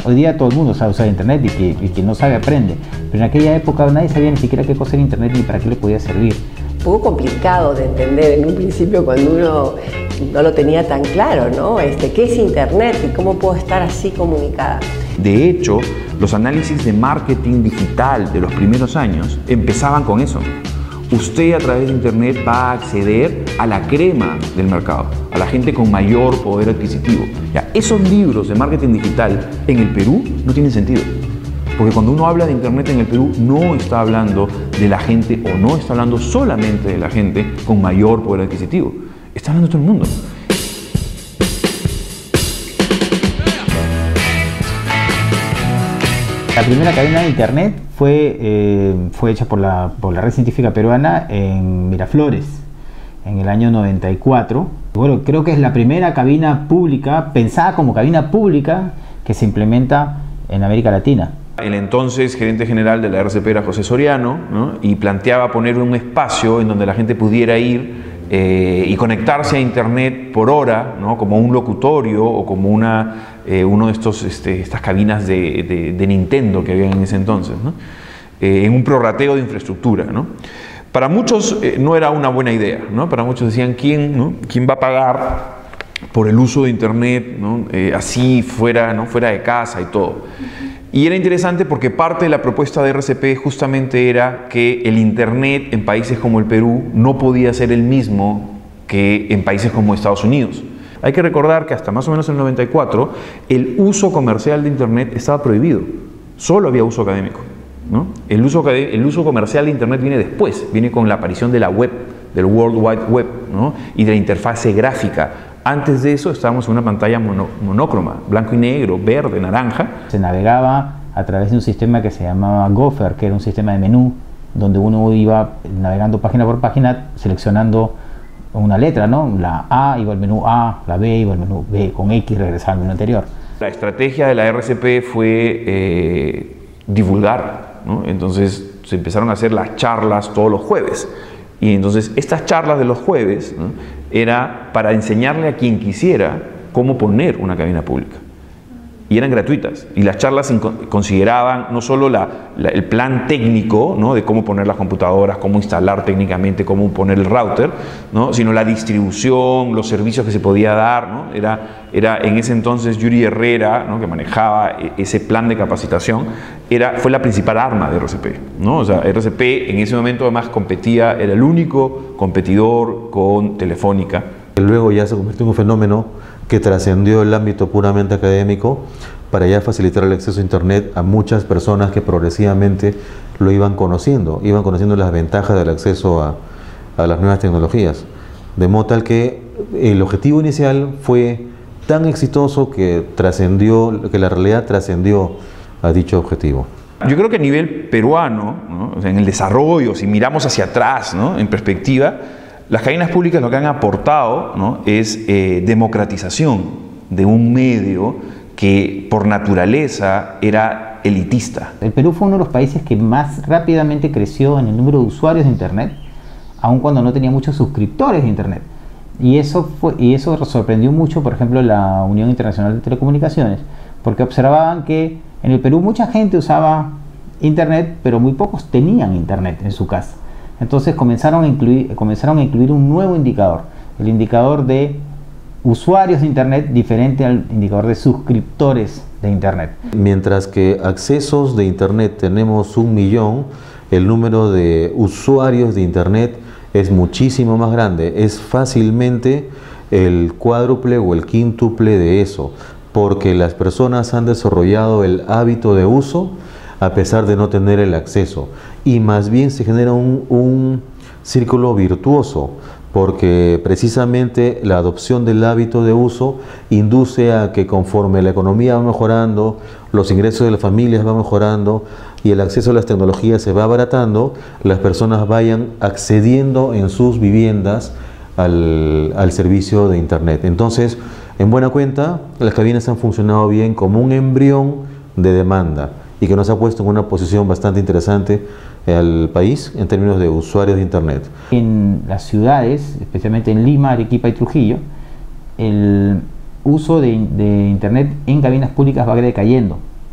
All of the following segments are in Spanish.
Hoy día todo el mundo sabe usar internet y que no sabe aprende, pero en aquella época nadie sabía ni siquiera qué cosa era internet ni para qué le podía servir. Un poco complicado de entender en un principio cuando uno no lo tenía tan claro, ¿no? ¿Qué es internet y cómo puedo estar así comunicada? De hecho, los análisis de marketing digital de los primeros años empezaban con eso. Usted a través de internet va a acceder a la crema del mercado, a la gente con mayor poder adquisitivo. Ya, esos libros de marketing digital en el Perú no tienen sentido. Porque cuando uno habla de internet en el Perú no está hablando de la gente o no está hablando solamente de la gente con mayor poder adquisitivo. Está hablando de todo el mundo. La primera cadena de internet fue hecha por la Red Científica Peruana en Miraflores en el año 94. Bueno, creo que es la primera cabina pública, pensada como cabina pública, que se implementa en América Latina. El entonces gerente general de la RCP era José Soriano, ¿no? Y planteaba poner un espacio en donde la gente pudiera ir y conectarse a internet por hora, ¿no? Como un locutorio o como uno de estas cabinas de Nintendo que había en ese entonces, ¿no? En un prorrateo de infraestructura, ¿no? Para muchos no era una buena idea, ¿no? Para muchos decían, ¿quién va a pagar por el uso de internet, ¿no? Así fuera, ¿no? Fuera de casa y todo? Y era interesante porque parte de la propuesta de RCP justamente era que el internet en países como el Perú no podía ser el mismo que en países como Estados Unidos. Hay que recordar que hasta más o menos el 94 el uso comercial de internet estaba prohibido, solo había uso académico, ¿no? El uso comercial de internet viene después, viene con la aparición de la web, del World Wide Web, ¿no? Y de la interfase gráfica. Antes de eso estábamos en una pantalla monócroma, blanco y negro, verde, naranja. Se navegaba a través de un sistema que se llamaba Gopher, que era un sistema de menú, donde uno iba navegando página por página, seleccionando una letra, ¿no? La A iba al menú A, la B iba al menú B, con X regresaba al menú anterior. La estrategia de la RCP fue divulgar, ¿no? Entonces se empezaron a hacer las charlas todos los jueves. Y entonces estas charlas de los jueves, ¿no? Era para enseñarle a quien quisiera cómo poner una cabina pública. Y eran gratuitas. Y las charlas consideraban no solo el plan técnico, ¿no? De cómo poner las computadoras, cómo instalar técnicamente, cómo poner el router, ¿no? Sino la distribución, los servicios que se podía dar, ¿no? Era en ese entonces Yuri Herrera, ¿no? Que manejaba ese plan de capacitación, fue la principal arma de RCP, ¿no? O sea, RCP en ese momento además competía, era el único competidor con Telefónica. Luego ya se convirtió en un fenómeno que trascendió el ámbito puramente académico para ya facilitar el acceso a internet a muchas personas que progresivamente lo iban conociendo las ventajas del acceso a las nuevas tecnologías. De modo tal que el objetivo inicial fue tan exitoso que la realidad trascendió a dicho objetivo. Yo creo que a nivel peruano, ¿no? O sea, en el desarrollo, si miramos hacia atrás, ¿no? En perspectiva, las cadenas públicas lo que han aportado, ¿no? Es democratización de un medio que por naturaleza era elitista. El Perú fue uno de los países que más rápidamente creció en el número de usuarios de internet, aun cuando no tenía muchos suscriptores de internet. Y eso sorprendió mucho, por ejemplo, la Unión Internacional de Telecomunicaciones, porque observaban que en el Perú mucha gente usaba internet, pero muy pocos tenían internet en su casa. Entonces comenzaron a incluir un nuevo indicador, el indicador de usuarios de internet diferente al indicador de suscriptores de internet. Mientras que accesos de internet tenemos 1 millón, el número de usuarios de internet es muchísimo más grande, es fácilmente el cuádruple o el quíntuple de eso, porque las personas han desarrollado el hábito de uso a pesar de no tener el acceso, y más bien se genera un círculo virtuoso, porque precisamente la adopción del hábito de uso induce a que conforme la economía va mejorando, los ingresos de las familias van mejorando y el acceso a las tecnologías se va abaratando, las personas vayan accediendo en sus viviendas al servicio de internet. Entonces, en buena cuenta, las cabinas han funcionado bien como un embrión de demanda y que nos ha puesto en una posición bastante interesante al país en términos de usuarios de internet. En las ciudades, especialmente en Lima, Arequipa y Trujillo, el uso de internet en cabinas públicas va decayendo.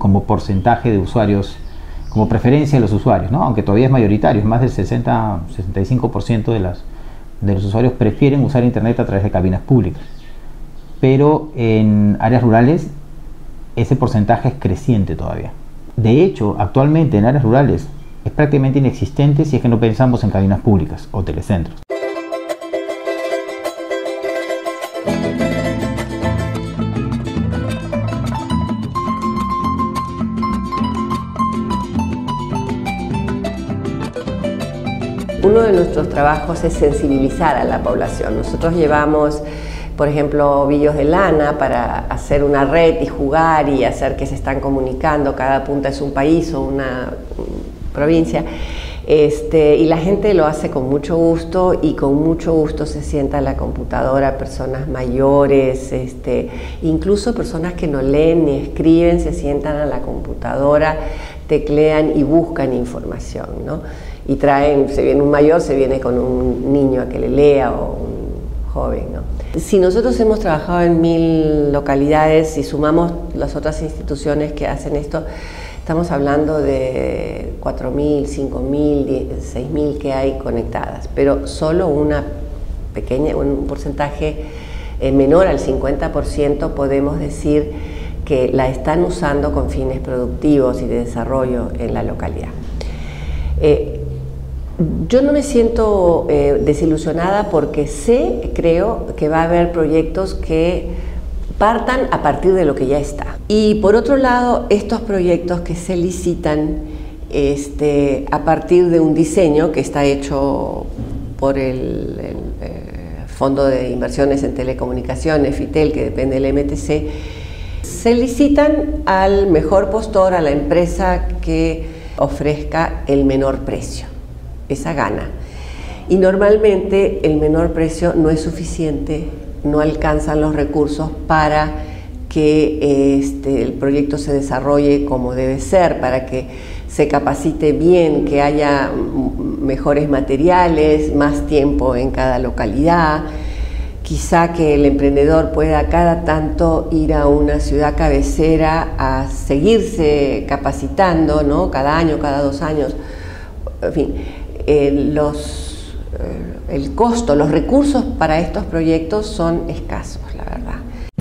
como porcentaje de usuarios, como preferencia de los usuarios, ¿no? Aunque todavía es mayoritario, es más del 60-65% de los usuarios prefieren usar internet a través de cabinas públicas. Pero en áreas rurales ese porcentaje es creciente todavía. De hecho, actualmente en áreas rurales es prácticamente inexistente si es que no pensamos en cabinas públicas o telecentros. Uno de nuestros trabajos es sensibilizar a la población. Nosotros llevamos, por ejemplo, ovillos de lana para hacer una red y jugar y hacer que se están comunicando. Cada punta es un país o una provincia. Y la gente lo hace con mucho gusto y con mucho gusto se sienta a la computadora, personas mayores, incluso personas que no leen ni escriben, se sientan a la computadora, teclean y buscan información, ¿no? Y traen, se viene un mayor, se viene con un niño a que le lea o un joven, ¿no? Si nosotros hemos trabajado en 1000 localidades y sumamos las otras instituciones que hacen esto, estamos hablando de 4.000, 5.000, 6.000 que hay conectadas, pero solo un porcentaje menor al 50% podemos decir que la están usando con fines productivos y de desarrollo en la localidad. Yo no me siento desilusionada porque creo que va a haber proyectos que partan a partir de lo que ya está. Y por otro lado, estos proyectos que se licitan a partir de un diseño que está hecho por el Fondo de Inversiones en Telecomunicaciones, FITEL, que depende del MTC, se licitan al mejor postor, a la empresa que ofrezca el menor precio. Esa gana. Y normalmente el menor precio no es suficiente, no alcanzan los recursos para que el proyecto se desarrolle como debe ser, para que se capacite bien, que haya mejores materiales, más tiempo en cada localidad, quizá que el emprendedor pueda cada tanto ir a una ciudad cabecera a seguirse capacitando, ¿no? Cada año, cada 2 años, en fin. El costo, los recursos para estos proyectos son escasos, la verdad.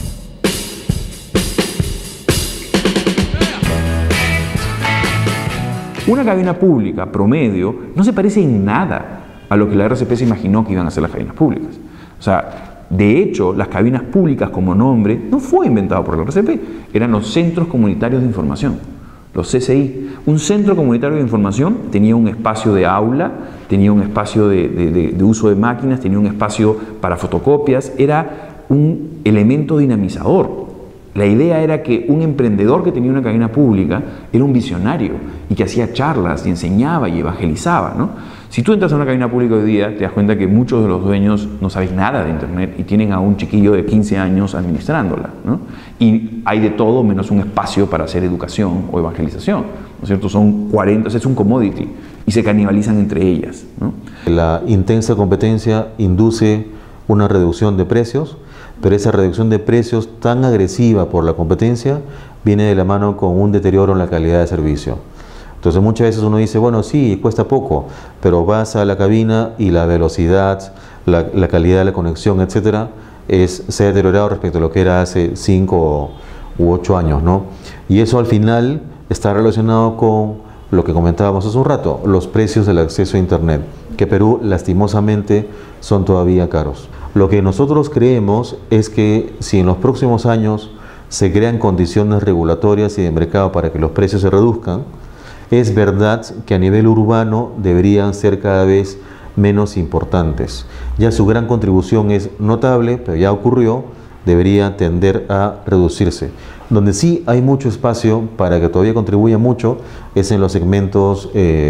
Una cabina pública promedio no se parece en nada a lo que la RCP se imaginó que iban a ser las cabinas públicas. O sea, de hecho, las cabinas públicas como nombre no fue inventado por la RCP, eran los Centros Comunitarios de Información. Los CCI. Un centro comunitario de información tenía un espacio de aula, tenía un espacio de uso de máquinas, tenía un espacio para fotocopias, era un elemento dinamizador. La idea era que un emprendedor que tenía una cabina pública era un visionario y que hacía charlas y enseñaba y evangelizaba, ¿no? Si tú entras a una cabina pública hoy día, te das cuenta que muchos de los dueños no saben nada de internet y tienen a un chiquillo de 15 años administrándola, ¿no? Y hay de todo menos un espacio para hacer educación o evangelización, ¿no es cierto? Son 40, es un commodity y se canibalizan entre ellas, ¿no? La intensa competencia induce una reducción de precios, pero esa reducción de precios tan agresiva por la competencia viene de la mano con un deterioro en la calidad de servicio. Entonces muchas veces uno dice, bueno, sí, cuesta poco, pero vas a la cabina y la velocidad, la calidad de la conexión, etcétera, se ha deteriorado respecto a lo que era hace 5 u 8 años, ¿no? Y eso al final está relacionado con lo que comentábamos hace un rato, los precios del acceso a Internet, que Perú lastimosamente son todavía caros. Lo que nosotros creemos es que si en los próximos años se crean condiciones regulatorias y de mercado para que los precios se reduzcan, es verdad que a nivel urbano deberían ser cada vez menos importantes. Ya su gran contribución es notable, pero ya ocurrió, debería tender a reducirse. Donde sí hay mucho espacio para que todavía contribuya mucho es en los segmentos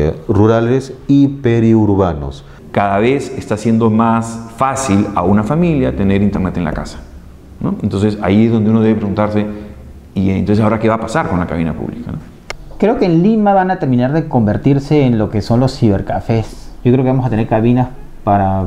rurales y periurbanos. Cada vez está siendo más fácil a una familia tener internet en la casa, ¿no? Entonces ahí es donde uno debe preguntarse, ¿y entonces ahora qué va a pasar con la cabina pública, ¿no? Creo que en Lima van a terminar de convertirse en lo que son los cibercafés. Yo creo que vamos a tener cabinas para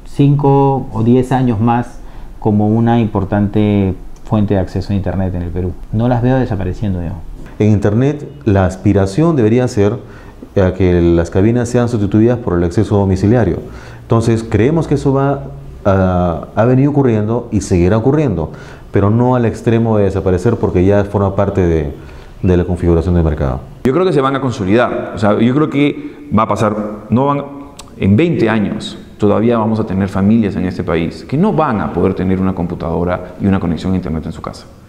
5 o 10 años más como una importante fuente de acceso a Internet en el Perú. No las veo desapareciendo, digamos. En Internet la aspiración debería ser a que las cabinas sean sustituidas por el acceso domiciliario. Entonces creemos que eso ha venido ocurriendo y seguirá ocurriendo, pero no al extremo de desaparecer porque ya forma parte de la configuración del mercado. Yo creo que se van a consolidar, o sea, yo creo que va a pasar, en 20 años todavía vamos a tener familias en este país que no van a poder tener una computadora y una conexión a internet en su casa.